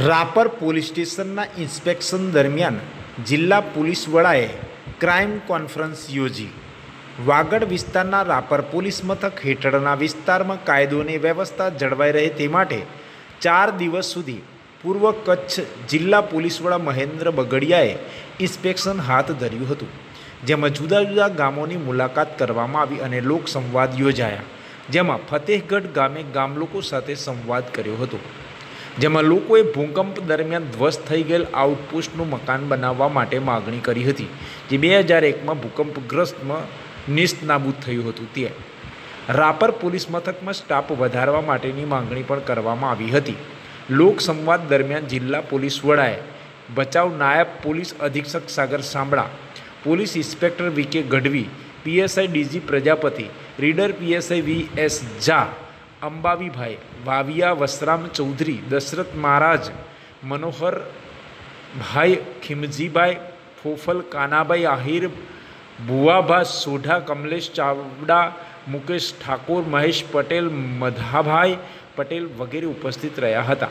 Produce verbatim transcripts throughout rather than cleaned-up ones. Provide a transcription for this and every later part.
Rapar police સ્ટેશનના inspection દરમિયાન જિલ્લા પોલીસ વડાએ ક્રાઇમ કોન્ફરન્સ યોજી. વાગડ વિસ્તારના રાપર પોલીસ મથક હેઠળના વિસ્તારમાં કાયદો અને વ્યવસ્થા જળવાઈ રહે તે માટે ચાર દિવસ સુધી પૂર્વ કચ્છ જિલ્લા પોલીસ વડા મહેન્દ્ર બગડિયાએ ઇન્સ્પેક્શન હાથ ધર્યું હતું, જેમાં જુદા જુદા ગામોની મુલાકાત કરવામાં આવી અને લોકસંવાદ યોજાયા, જેમાં ફતેહગઢ ગામે ગામ લોકો સાથે સંવાદ કર્યો હતો, જેમાં લોકોએ ભૂકંપ દરમિયાન ધ્વસ્ત થઈ ગયેલ આઉટપોસ્ટનું મકાન બનાવવા માટે માગણી કરી હતી, જે બે હજાર એકમાં ભૂકંપગ્રસ્તમાં નિસ્ત નાબૂદ થયું હતું. તે રાપર પોલીસ મથકમાં સ્ટાફ વધારવા માટેની માંગણી પણ કરવામાં આવી હતી. લોકસંવાદ દરમિયાન જિલ્લા પોલીસ વડાએ ભચાઉ નાયબ પોલીસ અધિક્ષક Sagar સાંબળા, police inspector V K Gadhvi, PSI DG Prajapati, reader PSI V S Jha, Ambavibhai Vaviya, Vasram Chaudhary, Dashrath Maharaj, Manoharbhai Khimjibhai, Fofal Kanabhai Ahir, Bhuvabha Sodha, Kamlesh Chavda, Mukesh Thakor, Mahesh Patel, Madhabhai Patel વગેરે ઉપસ્થિત રહ્યા હતા.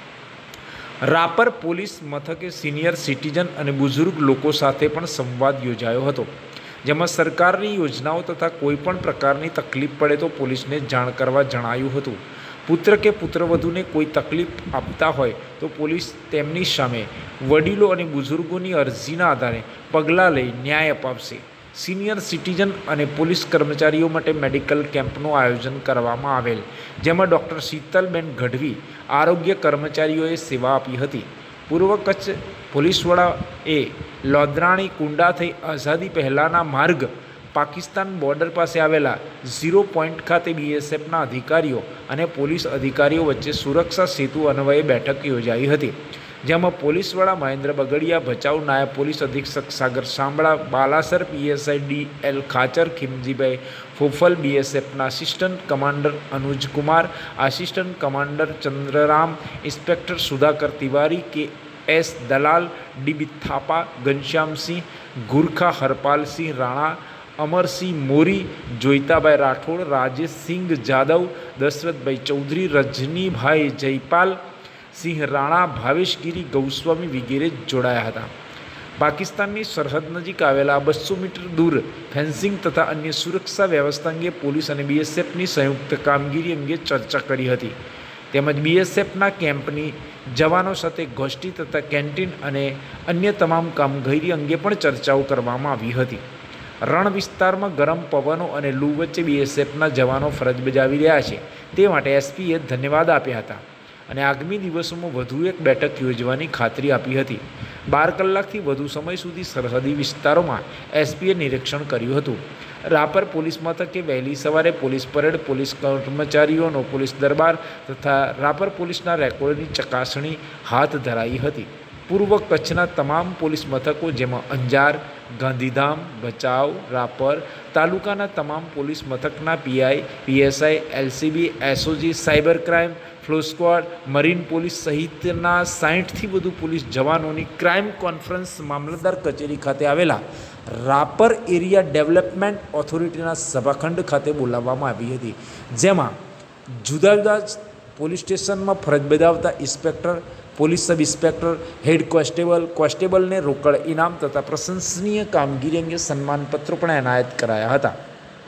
રાપર પોલીસ મથકે સિનિયર સિટીઝન અને બુઝુર્ગ લોકો સાથે પણ સંવાદ યોજાયો હતો, જેમાં સરકારની યોજનાઓ તથા કોઈપણ પ્રકારની તકલીફ પડે તો પોલીસને જાણ કરવા જણાયું હતું. પુત્ર કે પુત્રવધૂને કોઈ તકલીફ આપતા હોય તો પોલીસ તેમની સામે વડીલો અને બુઝુર્ગોની અરજીના આધારે પગલાં લઈ ન્યાય અપાવશે. સિનિયર સિટીઝન અને પોલીસ કર્મચારીઓ માટે મેડિકલ કેમ્પનું આયોજન કરવામાં આવેલ, જેમાં ડૉક્ટર શીતલબેન ગઢવી આરોગ્ય કર્મચારીઓએ સેવા આપી હતી. પૂર્વ કચ્છ પોલીસ વડાએ લોધરાણી કુંડા થઈ આઝાદી પહેલાંના માર્ગ પાકિસ્તાન બોર્ડર પાસે આવેલા ઝીરો પોઈન્ટ ખાતે બીએસએફના અધિકારીઓ અને પોલીસ અધિકારીઓ વચ્ચે સુરક્ષા સેતુ અન્વયે બેઠક યોજાઈ હતી, જેમાં પોલીસ વડા મહેન્દ્ર બગડિયા, ભચાઉ નાયબ પોલીસ અધિક્ષક Sagar Sambada, Balasar PSI D L Khachar, Khimjibhai Fofal, બીએસએફના assistant commander Anujkumar, assistant commander Chandraram, inspector Sudhakar Tiwari, K S Dalal, DB Thapa, Ghanshyamsinh Gurkha, Harpalsinh Rana, Amarsinh Mori, Joitabhai Rathod, Rajeshsinh Jadav, Dashrathbhai Chaudhary, Rajnibhai Jaypal Singh Rana, Bhaveshgiri Goswami વગેરે જોડાયા હતા. પાકિસ્તાનની સરહદ નજીક આવેલા બસો મીટર દૂર ફેન્સિંગ તથા અન્ય સુરક્ષા વ્યવસ્થા અંગે પોલીસ અને બીએસએફની સંયુક્ત કામગીરી અંગે ચર્ચા કરી હતી, તેમજ બીએસએફના કેમ્પની જવાનો સાથે ગોષ્ઠી તથા કેન્ટીન અને અન્ય તમામ કામગીરી અંગે પણ ચર્ચાઓ કરવામાં આવી હતી. રણ વિસ્તારમાં ગરમ પવનો અને લૂ વચ્ચે બીએસએફના જવાનો ફરજ બજાવી રહ્યા છે તે માટે એસપીએ ધન્યવાદ આપ્યા હતા અને આગામી દિવસોમાં વધુ એક બેઠક યોજવાની ખાતરી આપી હતી. બાર કલાકથી વધુ સમય સુધી સરહદી વિસ્તારોમાં એસપીએ નિરીક્ષણ કર્યું હતું. રાપર પોલીસ મથકે વહેલી સવારે પોલીસ પરેડ, પોલીસ કર્મચારીઓનો પોલીસ દરબાર તથા રાપર પોલીસના રેકોર્ડની ચકાસણી હાથ ધરાઈ હતી. પૂર્વ કચ્છના તમામ પોલીસ મથકો, જેમાં અંજાર, ગાંધીધામ, ભચાઉ, રાપર તાલુકાના તમામ પોલીસ મથકના PI, PSI, LCB, SOG, cyber crime, ફ્લો સ્ક્વોડ, મરીન પોલીસ સહિતના સાહીઠથી વધુ પોલીસ જવાનોની ક્રાઇમ કોન્ફરન્સ મામલતદાર કચેરી ખાતે આવેલા રાપર એરિયા ડેવલપમેન્ટ ઓથોરિટીના સભાખંડ ખાતે બોલાવવામાં આવી હતી, જેમાં જુદા જુદા પોલીસ સ્ટેશનમાં ફરજ બજાવતા inspector, police sub inspector, head constable, કોન્સ્ટેબલને રોકડ ઇનામ તથા પ્રશંસનીય કામગીરી અંગે સન્માનપત્રો પણ એનાયત કરાયા હતા.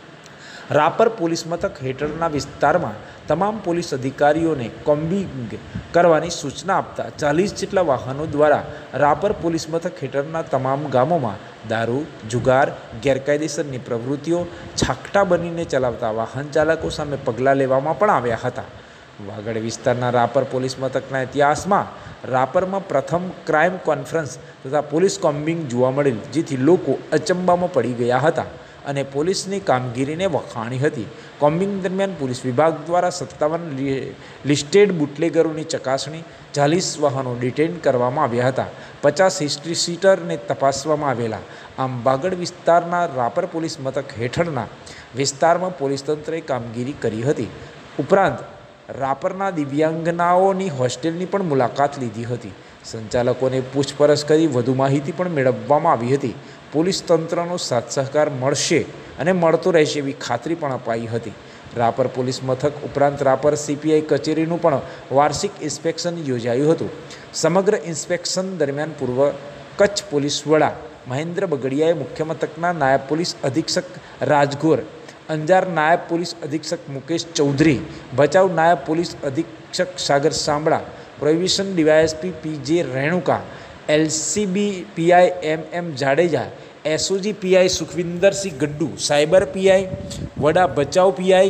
રાપર પોલીસ મથક હેઠળના વિસ્તારમાં તમામ પોલીસ અધિકારીઓને કોમ્બિંગ કરવાની સૂચના આપતા ચાલીસ જેટલા વાહનો દ્વારા રાપર પોલીસ મથક હેઠળના તમામ ગામોમાં દારૂ, જુગાર, ગેરકાયદેસરની પ્રવૃત્તિઓ છાકટા બનીને ચલાવતા વાહન ચાલકો સામે પગલાં લેવામાં પણ આવ્યા હતા. વાગડ વિસ્તારના રાપર પોલીસ મથકના ઇતિહાસમાં રાપરમાં પ્રથમ ક્રાઇમ કોન્ફરન્સ તથા પોલીસ કોમ્બિંગ જોવા મળેલ, જેથી લોકો અચંબામાં પડી ગયા હતા અને પોલીસની કામગીરીને વખાણી હતી. કોમ્બિંગ દરમિયાન પોલીસ વિભાગ દ્વારા સત્તાવન લિસ્ટેડ બુટલેગરોની ચકાસણી, ચાલીસ વાહનો ડિટેન કરવામાં આવ્યા હતા, પચાસ હિસ્ટ્રી સીટરને તપાસવામાં આવેલા. આમ વાગડ વિસ્તારના રાપર પોલીસ મથક હેઠળના વિસ્તારમાં પોલીસ તંત્રએ કામગીરી કરી હતી. ઉપરાંત રાપરના દિવ્યાંગનાઓની હોસ્ટેલની પણ મુલાકાત લીધી હતી. સંચાલકોને પૂછપરછ કરી વધુ માહિતી પણ મેળવવામાં આવી હતી. પોલીસ તંત્રનો સાથ સહકાર મળશે અને મળતો રહેશે એવી ખાતરી પણ અપાઈ હતી. રાપર પોલીસ મથક ઉપરાંત રાપર સીપીઆઈ કચેરીનું પણ વાર્ષિક ઇન્સ્પેક્શન યોજાયું હતું. સમગ્ર ઇન્સ્પેક્શન દરમિયાન પૂર્વ કચ્છ પોલીસ વડા મહેન્દ્ર બગડિયાએ મુખ્ય મથકના નાયબ પોલીસ અધિક્ષક રાજગોર, અંજાર નાયબ પોલીસ અધિક્ષક મુકેશ ચૌધરી, ભચાઉ નાયબ પોલીસ અધિક્ષક Sagar Sambada, prohibition DYSP PJ Renuka, LCB PI M M Jadeja, SOG PI Sukhwindersinh Gaddu, cyber PI વડા Bhachau PI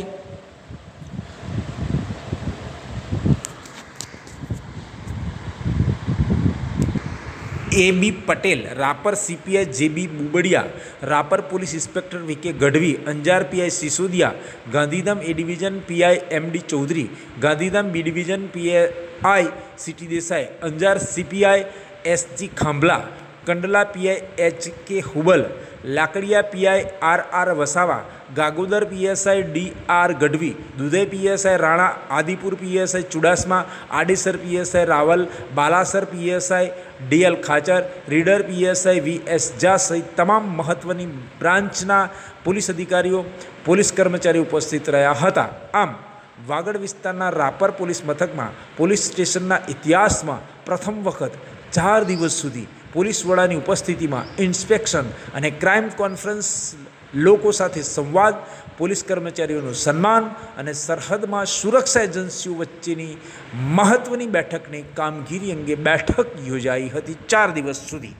A B Patel, Rapar CPI JB Bubadiya, Rapar police inspector VK Gadhvi, Anjar PI Sisodiya, Gandhidham A division PI MD Chaudhary, Gandhidham B division PI CT Desai, Anjar CPI SG Khambhla, Kandla PI H K Hubal, Lakadiya PI R R Vasava, Gagodar PSI D R Gadhvi, Dudhai PSI Rana, Adipur PSI Chudasama, Adesar PSI Raval, Balasar PSI DL Khachar, reader PSI V S Jha સહિત તમામ મહત્વની બ્રાન્ચના police અધિકારીઓ, police કર્મચારીઓ ઉપસ્થિત રહ્યા હતા. આમ વાગડ વિસ્તારના રાપર પોલીસ મથકમાં પોલીસ સ્ટેશનના ઇતિહાસમાં પ્રથમ વખત ચાર દિવસ સુધી પોલીસ વડાની ઉપસ્થિતિમાં ઇન્સ્પેક્શન અને ક્રાઇમ કોન્ફરન્સ, લોકો સાથે સંવાદ, પોલીસ કર્મચારીઓનું સન્માન અને સરહદમાં સુરક્ષા એજન્સીઓ વચ્ચેની મહત્ત્વની બેઠકની કામગીરી અંગે બેઠક યોજાઈ હતી ચાર દિવસ સુધી.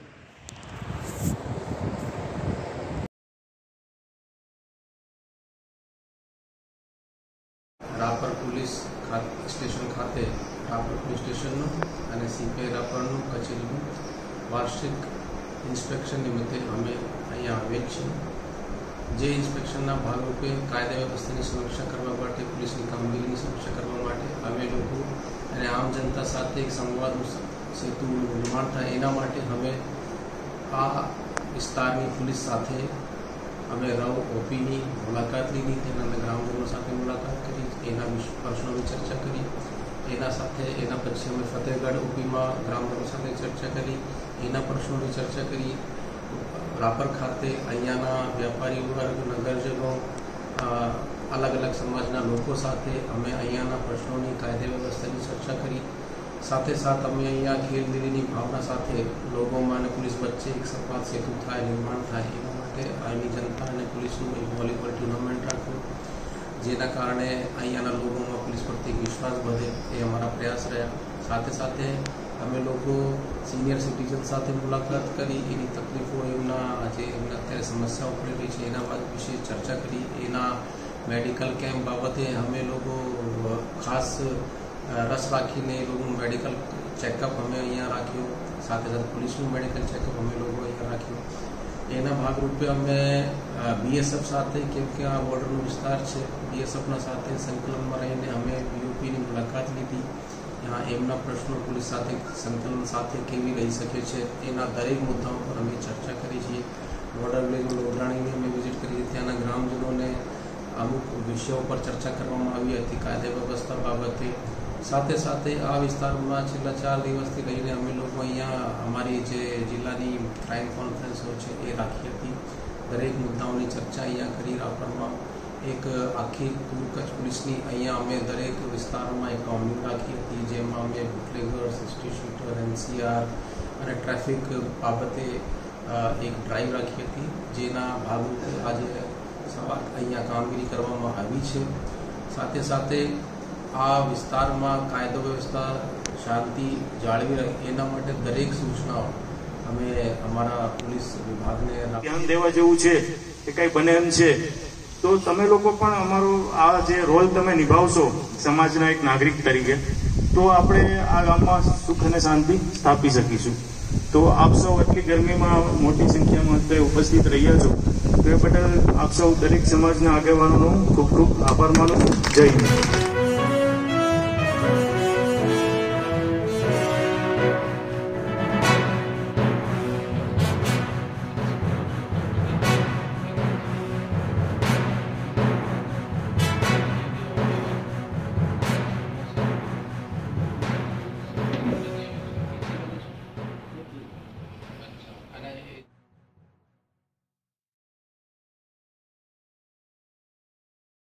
રાપર પોલીસ સ્ટેશન ખાતે રાપર પોલીસ સ્ટેશનનું અને સીપીઆઈ રાપરનું કચેરીનું વાર્ષિક ઇન્સ્પેક્શન નિમિત્તે અમે અહીંયા આવેલ છીએ. જે ઇન્સ્પેક્શનના ભાગરૂપે કાયદા વ્યવસ્થાની સમીક્ષા કરવા માટે, પોલીસની કામગીરીની સમીક્ષા કરવા માટે અમે લોકો અને આમ જનતા સાથે એક સંવાદ સેતુનું નિર્માણ થાય એના માટે અમે આ વિસ્તારની પોલીસ સાથે અમે રવ ઓપીની મુલાકાત લીધી, તેના ગ્રામજનો સાથે મુલાકાત કરી, એના પ્રશ્નોની ચર્ચા કરી. એના સાથે એના પછી અમે ફતેહગઢ ઓપીમાં ગ્રામજનો સાથે ચર્ચા કરી, એના પ્રશ્નોની ચર્ચા કરી. રાપર ખાતે અહીંયાના વ્યાપારી વર્ગ, નગરજનો, અલગ અલગ સમાજના લોકો સાથે અમે અહીંયાના પ્રશ્નોની કાયદા વ્યવસ્થાની ચર્ચા કરી. સાથે સાથ અમે અહીંયા ખેલદિલીની ભાવના સાથે લોકોમાં અને પોલીસ વચ્ચે એક સંવાદ સેતુ થાય, નિર્માણ થાય એના માટે અહીંની જનતા અને પોલીસનું એક વોલીબોલ ટુર્નામેન્ટ રાખ્યું, જેના કારણે અહીંયાના લોકોમાં પોલીસ પ્રત્યે વિશ્વાસ વધે એ અમારા પ્રયાસ રહ્યા. સાથે સાથે અમે લોકો સિનિયર સિટીઝન સાથે મુલાકાત કરી, એની તકલીફો, એમના જે એમને અત્યારે સમસ્યાઓ પડી રહી છે એના બાદ વિશે ચર્ચા કરી. એના મેડિકલ કેમ્પ બાબતે અમે લોકો ખાસ રસ રાખીને એ લોકોનું મેડિકલ ચેકઅપ અમે અહીંયા રાખ્યું. સાથે સાથે પોલીસનું મેડિકલ ચેકઅપ અમે લોકો અહીંયા રાખ્યું. એના ભાગરૂપે અમે બીએસએફ સાથે, કેમ કે આ બોર્ડરનો વિસ્તાર છે, બીએસએફના સાથે સંકલનમાં રહીને અમે બીઓપીની મુલાકાત લીધી. એમના પ્રશ્નો પોલીસ સાથે સંકલન સાથે કેવી રહી શકે છે એના દરેક મુદ્દાઓ પર અમે ચર્ચા કરી છીએ. બોર્ડર વિલેજ લોધરાણીની અમે વિઝિટ કરી, ત્યાંના ગ્રામજનોને અમુક વિષયો પર ચર્ચા કરવામાં આવી હતી કાયદા વ્યવસ્થા બાબતે. સાથે સાથે આ વિસ્તારમાં છેલ્લા ચાર દિવસથી લઈને અમે લોકો અહીંયા અમારી જે જિલ્લાની ક્રાઇમ કોન્ફરન્સો છે એ રાખી હતી. દરેક મુદ્દાઓની ચર્ચા અહીંયા કરી. રાપરમાં એક આખી પૂર કચ્છ પોલીસની અહીંયા અમે દરેક વિસ્તારોમાં એક રાઉન્ડિંગ રાખી હતી, જેમાં અમે બુટલેગર, સિસ્ટી શૂટર, એનસીઆર અને ટ્રાફિક બાબતે એક ડ્રાઈવ રાખી હતી, જેના ભાગરૂપે આજે સવાર અહીંયા કામગીરી કરવામાં આવી છે. સાથે સાથે આ વિસ્તારમાં કાયદો વ્યવસ્થા, શાંતિ જાળવી રહે એના માટે દરેક સૂચનાઓ અમે અમારા પોલીસ વિભાગને ધ્યાન દેવા જેવું છે કે કંઈ બને એમ છે તો તમે લોકો પણ અમારો આ જે રોલ તમે નિભાવશો સમાજના એક નાગરિક તરીકે, તો આપણે આ ગામમાં સુખ અને શાંતિ સ્થાપી શકીશું. તો આપ સૌ એટલી ગરમીમાં મોટી સંખ્યામાં અત્યારે ઉપસ્થિત રહ્યા છો, તો એ બદલ આપ સૌ દરેક સમાજના આગેવાનોનો ખૂબ ખૂબ આભાર માનું. જય હિન્દ.